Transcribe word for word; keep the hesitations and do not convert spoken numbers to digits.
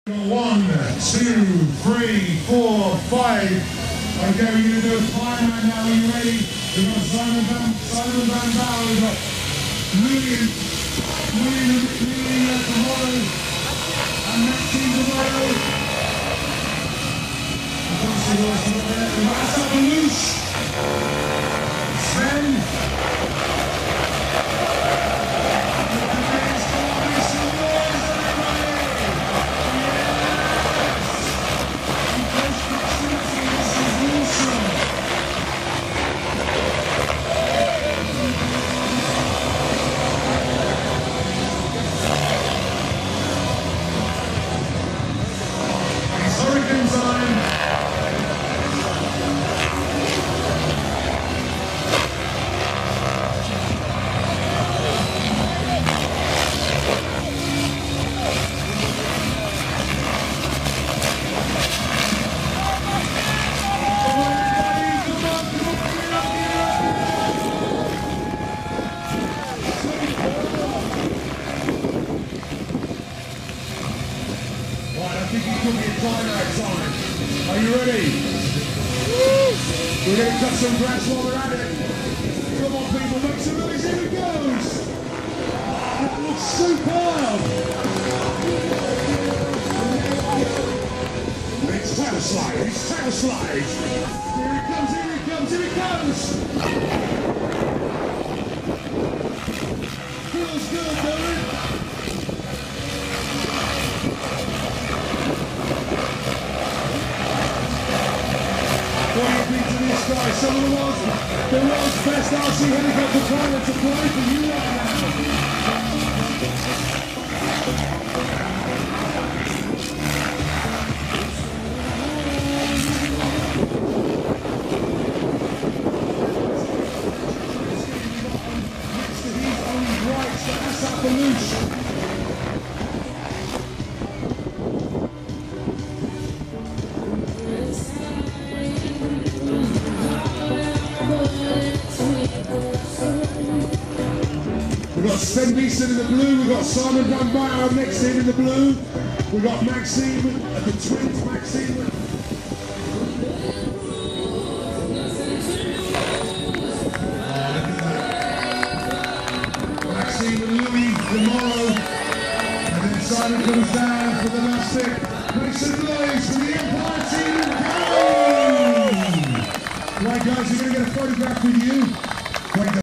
One, two, three, four, five. Okay, we're going to do a five man now. Are you ready? We've got Simon Van, Simon Van Bauer. We've got Louis, Louis, Louis tomorrow, and Maxime tomorrow. I can't see what's not there. We've got Asaf Alouche, Sven. Are you ready? Woo! We're going to cut some grass while we're at it. Come on, people, make some noise. Here it goes. That looks superb. It's tail slide. It's tail slide. Here it comes. Here it comes. Here it comes. Feels good, doesn't it? Guys, some of the world's, the world's best R C helicopter pilots are flying for you right now. Next to his own rights, the Asaf Alouche. We've got Sven Beeson in the blue, we've got Simon Van Bauer next in in the blue, we've got Maxime, uh, the twins, Maxime. Oh, look at that. Maxime and Louis tomorrow, and then Simon comes down for the last pick. Make some noise for the Empire team and go! Right guys, we're going to get a photograph with you.